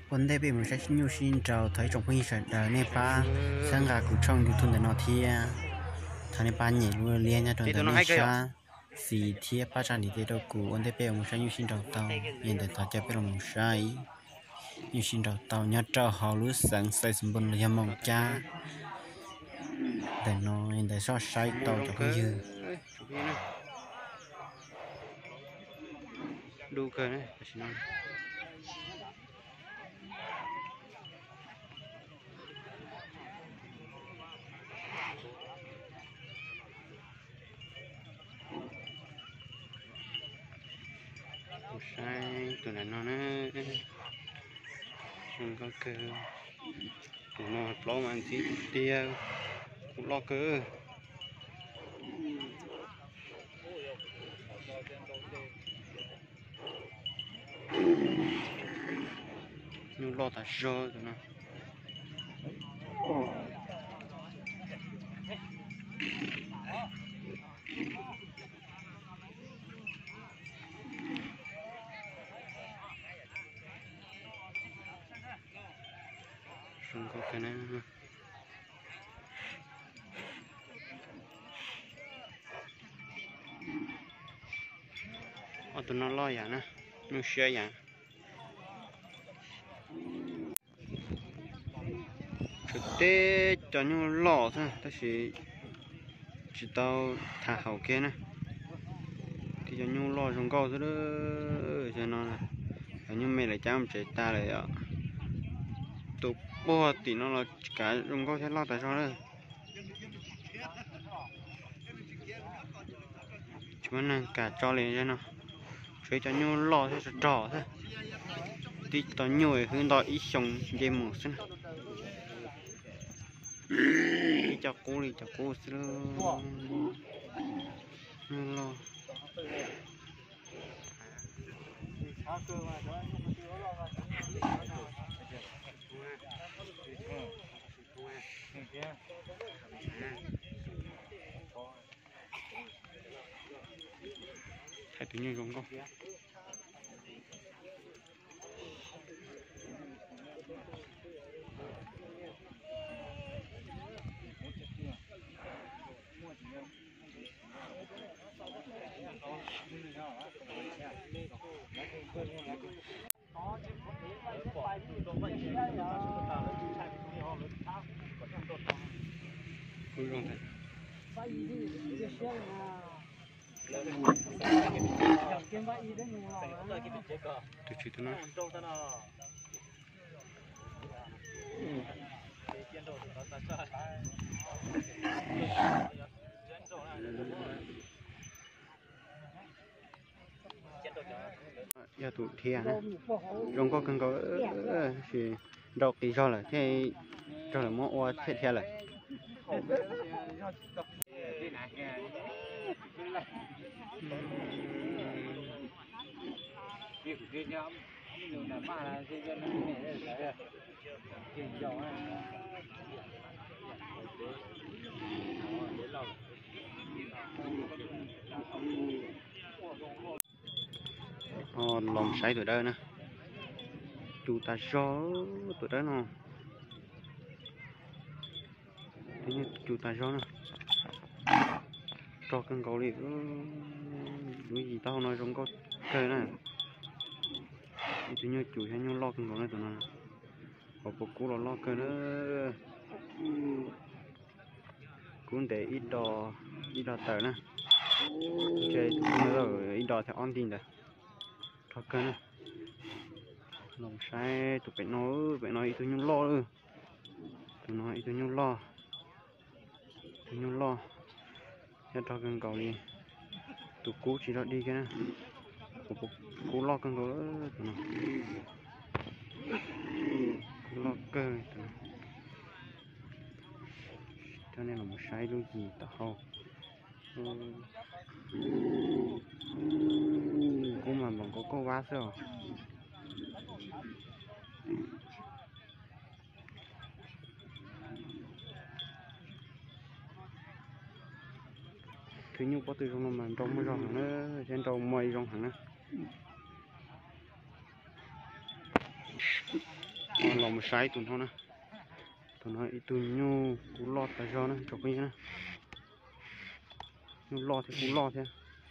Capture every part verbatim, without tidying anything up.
vấn đề về một cái nhu sinh trào thấy trong phong sản đời này pa sang gà của trong youtube để nó thia thằng này pa nhảy luôn liền nha trong đời này sa xì thia pa trang đi đâu của vấn đề về một cái nhu sinh trào tàu hiện tại tao chơi về một cái nhu sinh trào tàu nhớ trào họ lúa sáng xây sân bồn là mong cha để nó hiện tại so sai tàu cho cái dư đu cơ này sai tụi này nó nè không có cơ tụi nó lo mà tí tia cũng lo cơ nhưng lo ta rơ tụi nó không có cái này ở tụi nó lo vậy nè nó xe vậy thực tế cho nó lo thôi ta chỉ chỉ tao thả hậu kia nè thì cho nó lo trong câu thôi đó cho nó là nhưng mày lại chăm chạy ta lại ạ tụ bò thì nó là cả trong câu thế lo tại sao đây chúng nó cả cho lên cho nó phải cho nhau lo thế trò thế tí tao nhồi hướng đòi ít sống dây một xí đi cho cô đi cho cô xí lo thấy tự nhiên không có không không thấy từ từ nó giờ tụi thia nè trong có cần có thì đọc thì cho là thế cho là mua ô thế theo là Ờ, lòng say tụi đây nè chủ ta gió tụi đó nó thế như chủ ta gió nè cho cần cầu đi cái gì tao nói trong có cây này thế như chủ hay như lo cần cầu này tụi nó có bộ cũ là lo cây nữa cũng để ít đò ít đò tờ nè chơi rồi ít đò theo on tin rồi cho cây nè lòng sai tụi phải nói phải nói tụi nhung lo nữa tụi nói tụi nhung lo tụi nhung lo cho cho cần cầu đi tụi cú chỉ đó đi cái nè cú cú lo cần cầu đó tụi nó cú lo cơ tụi nó cho nên là một sai đôi gì tao không cú mà bằng có có quá sao thứ nhất có từ trong mà trong mới rong nữa trên trong mây rong hẳn á còn lòng một sai tụi nó nè tụi nó ít tụi nhu cú lọt tại do nó chọc như nè nhu lọt thì cú lọt thế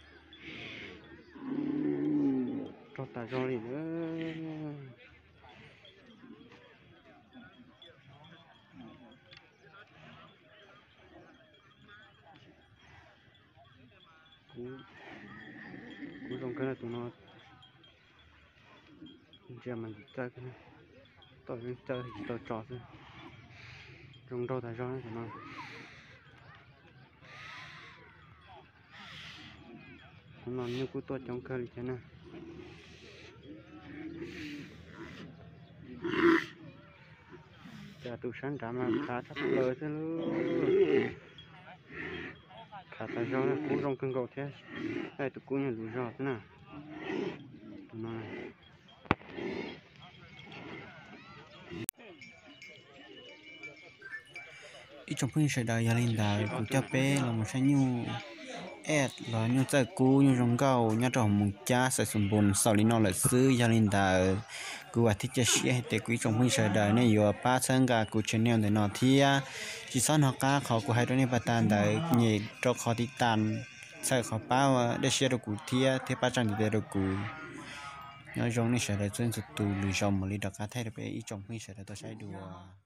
cho tại do gì nữa cú cú trong cái này tụi nó giờ mình chơi cái này tôi chơi thì tôi trò thôi trong đâu tại do này tụi nó nó như cú tôi trong cơ thế này giờ tụi sáng trả mà trả chắc lời thế luôn cả tại do nó cú trong cơn gạo thế đây tụi cú nhận rủi ro thế nào tụi nó ít trong phương sẽ đợi gia đình đợi của cho bé là một cái nhu ép là nhu chơi cú nhu rong gạo nhu trồng một cha sẽ sùng bùn sau đó nó là xứ gia đình đợi của thích chơi xe để quý trong phương sẽ đợi này vừa ba sang cả của channel để nó thì chỉ sau nó cá họ của hai đứa này bắt tan đợi nhẹ cho họ đi tan sai họ bao để xe được của thia thế ba trăm thì được của nhớ rong này sẽ đợi trên sự tù lười rong mà đi đặt cá thay được bé ít trong phương sẽ đợi tôi sẽ đùa